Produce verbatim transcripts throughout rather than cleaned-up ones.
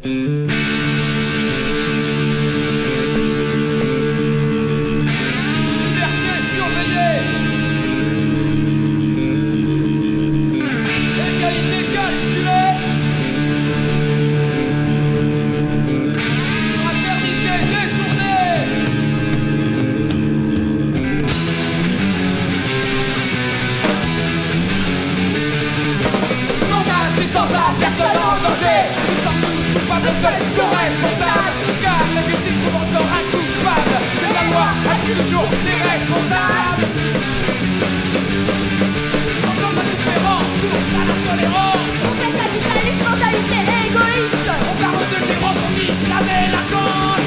Toujours les responsables. Ensemble la différence, course à l'intolérance. On fait capitalisme, mentalité égoïste. On parle de gérance, on dit la délinquance.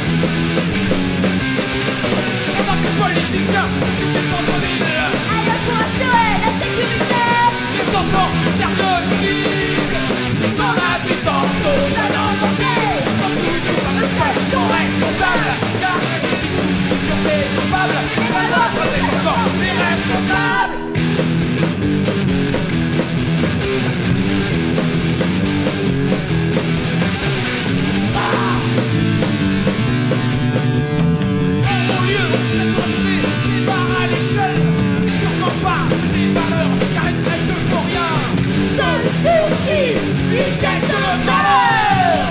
Pendant que les politiciens s'occupent des centres-villes, Ailleurs pour assurer la sécurité. les enfants servent de cible. Non-assistance aux jeunes en danger. Nous sommes tous coupables de fait, sont responsables. Car la justice trouve toujours des coupables. Et la loi protège encore les responsables. Ah. En mon lieu, on laisse rajouter des barres à l'échelle. Sûrement pas des valeurs, car ils traitent de pour rien. Seul sur qui ils jettent le malheur.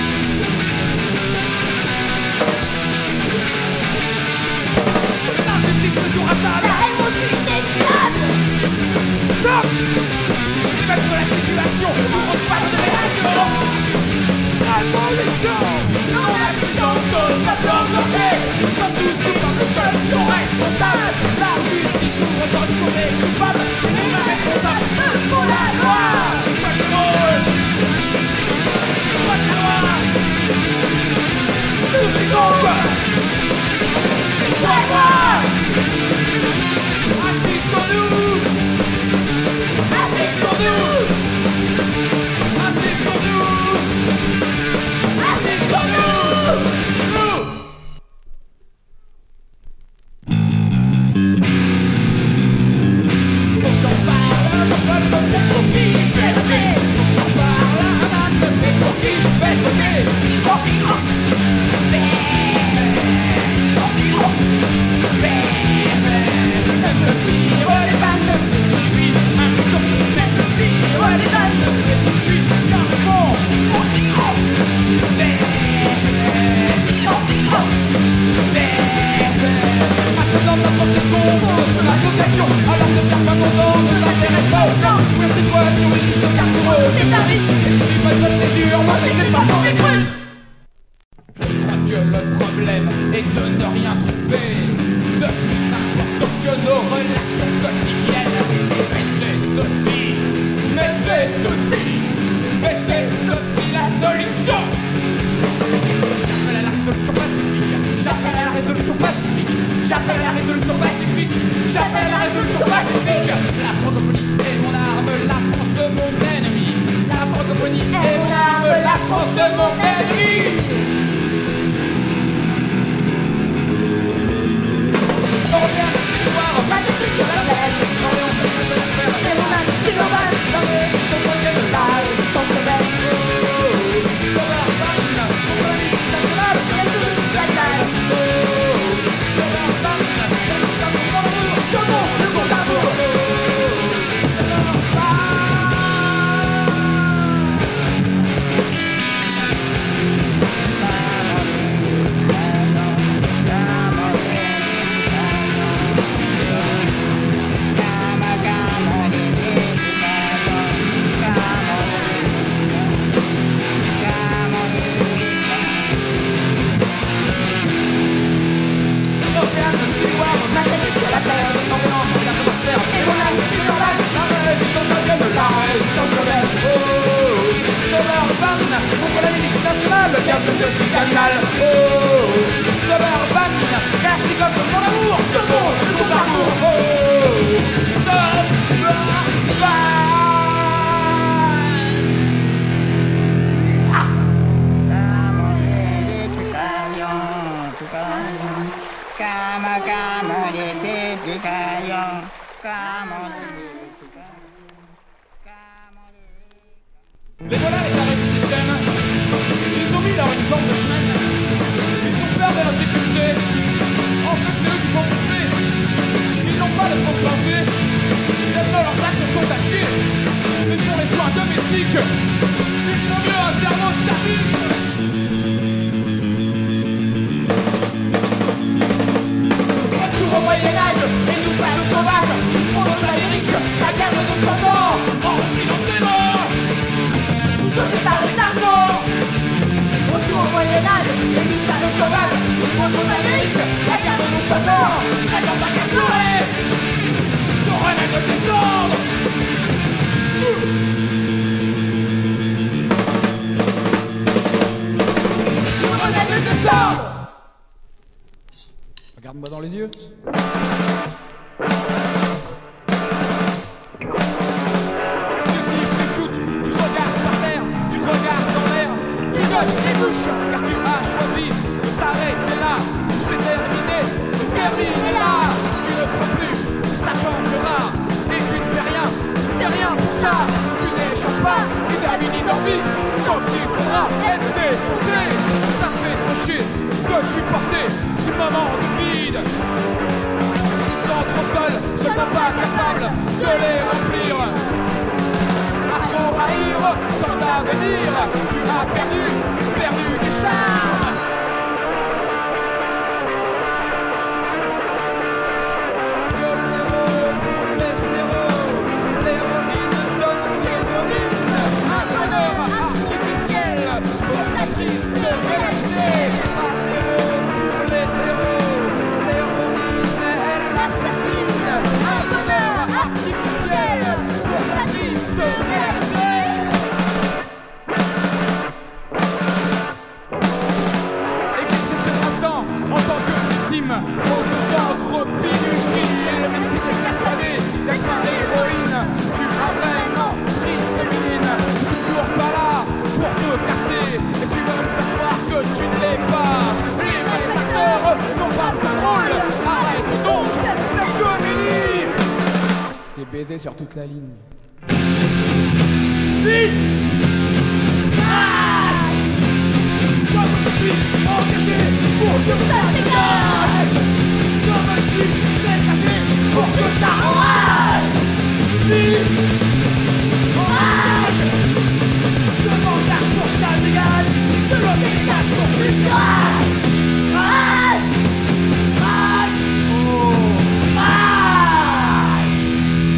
L'injustice se joue à table. La haine monte inévitable. Stop. Mettre la situation, ne rentre pas de réaction. Abolition. Non-assistance aux peuples engorgés. Nous sommes tous coupables, seuls sont responsables. La justice nous regarde toujours les coupables. Et nous la responsable, eux pour la loi. Pas de rôle. Pas de loi. Tous les groupes. Toi et moi. Assistons-nous. Assistons-nous. Assistons-nous. Assistons-nous. Nous. Faut que j'en parle, moi je veux voter pour qui je vais voter. Faut que j'en parle à ma tête, mais pour qui je vais voter. Oh, oh. Mais, oh, oh. Mais, même le pire des ânes, je suis un mouton. Même le pire des ânes, je suis qu'un con. Oh, oh. Mais, oh, oh. Mais, maintenant n'importe quoi, sur la dotation. Alors ne perds pas mon temps, ne t'intéresse pas autant. Ouvrir ses doigts sur une liste de cartes pour eux, c'est un risque. Et si tu passes bonne mesure, moi je sais pas pour les trucs. Je crois que le problème est de ne rien trouver de plus important que nos relations quotidiennes. Mais c'est aussi, mais c'est aussi, mais c'est aussi la solution. J'appelle à la résolution pacifique. J'appelle à la résolution pacifique. J'appelle à la résolution pacifique. J'appelle à la résolution pacifique. La francophonie est mon arme, la France mon ennemi. La francophonie est mon arme, la France mon ennemi. Européen de ciboire, La tête sur la tête. Orléans de la jeune affaire. Et mon âme sur le bal. La résistance rebelle. La résistance rebelle. Sauveur Banne, contre la milice nationale. Bien sûr, je suis fatal. Sauveur Banne, le compte d'amour dans l'amour. Comment le compte d'amour. Sauveur Banne. Européen de ciboire, La tête sur la tête. Orléans de la jeune affaire. Et mon âme sur le bal. La résistance rebelle, la résistance rebelle. Oh, Sauveur Banne, contre la milice nationale. Bien sûr, je suis animal. Oh, Sauveur Banne, Kalachnikov pour mon amour. Je te montre le compte d'amour. Oh, Sauveur Banne. Les voilà les tarés du système. Ils ont genre de semaine. Ils font peur de la sécurité. En fait, c'est eux qui font couper. Ils n'ont pas le temps de penser. Maintenant, leurs actes sont à chier. Mais pour les soins domestiques, il faut mieux un cerveau statique. Retour au Moyen-Âge, et nous sages sauvages, nous prenons de l'Amérique, la guerre de nos cent ans. En silencez-moi. Nous sommes par d'argent. Retour au Moyen-Âge, et nous sages sauvages, nous prenons de l'Amérique, la guerre de nos cent ans. La guerre de la journée. J'aurais même de descendre. J'aurais même de descendre. Regarde-moi dans les yeux. Tu sniffes, tu shootes, tu regardes par terre, tu regardes dans l'air, tu donnes les bouches, car tu as choisi de t'arrêter là. Tout s'est terminé, tout terminé là. Tu ne crois plus que ça changera, et tu ne fais rien, tu ne fais rien pour ça. Tu n'échanges pas une amie ni d'envie, sauf qu'il faudra être défoncé. Ça me fait trop chier de supporter ce moment de vide. Ils sont trop seuls, seulement pas capables de les remplir. À trop haïr, sans avenir, tu as perdu, perdu tes charmes. On se sent trop inutile, même si t'es persuadé d'être un héroïne. Tu as vraiment triste mine. Je suis toujours pas là pour te casser, et tu veux me faire croire que tu ne l'es pas. Les vrais acteurs n'ont pas de rôle. Arrête donc cette comédie. T'es baisé sur toute la ligne. Dis je me suis engagé pour que ça dégage. Je me suis dégagé pour que ça enrage. Enrage. Je m'engage pour que ça dégage. Je me dégage pour plus de rage. Rage. Rage. Oh. Rage.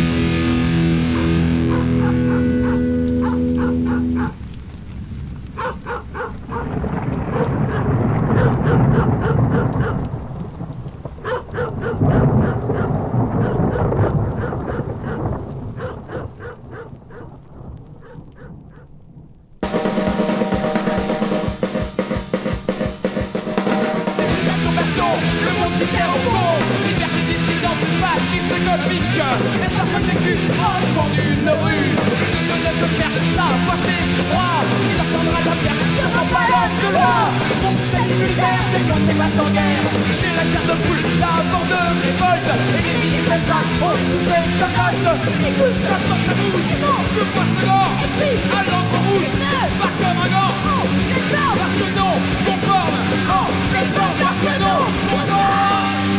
Le monde qui sert au fond, liberté dissidente, fascisme économique. Les personnes vécues au fond d'une rue, les jeunes se cherchent, ça va c'est droit. Il leur prendra la pierre, ce n'est pas l'homme de loi. Mon système militaire, c'est quand c'est pas en guerre. J'ai la chair de poule, la bande de révolte. Et les ministres de ça, ont tous des chocottes. Écoute, j'attends que ça bouge, de poisse dedans. Et puis, à l'encre rouge, pas comme un gant. Oh, les formes, parce que non, conforme. Oh, les formes, parce que non, conforme.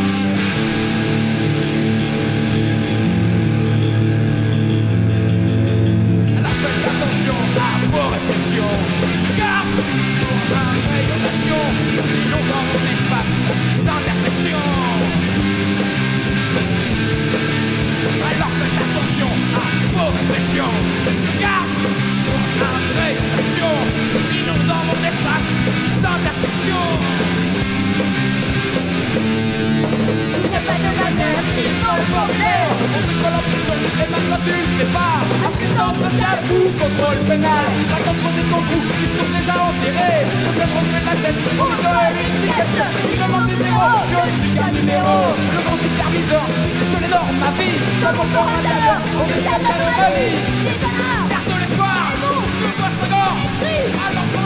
Attention à vos réflexions, je garde toujours un rayon d'action, non dans mon espace d'intersection. Alors faites attention à vos réflexions, je garde toujours un rayon d'action, non dans mon espace d'intersection. Il n'y a pas de manière, sinon le problème. On bricole en prison, et maintenant tu ne sais pas. Assistance sociale ou contrôle pénal. La contre ton trou, il tourne déjà enterré. Je te transmets la tête, on me donne l'étiquette. Il me manque des zéros, je ne suis qu'un numéro. Le grand superviseur, fixe les normes, ma vie. Dans mon corps intérieur, on me sert d'anomalie. Les canards, Garde l'espoir, et vous, le poste d'or. et puis, Alors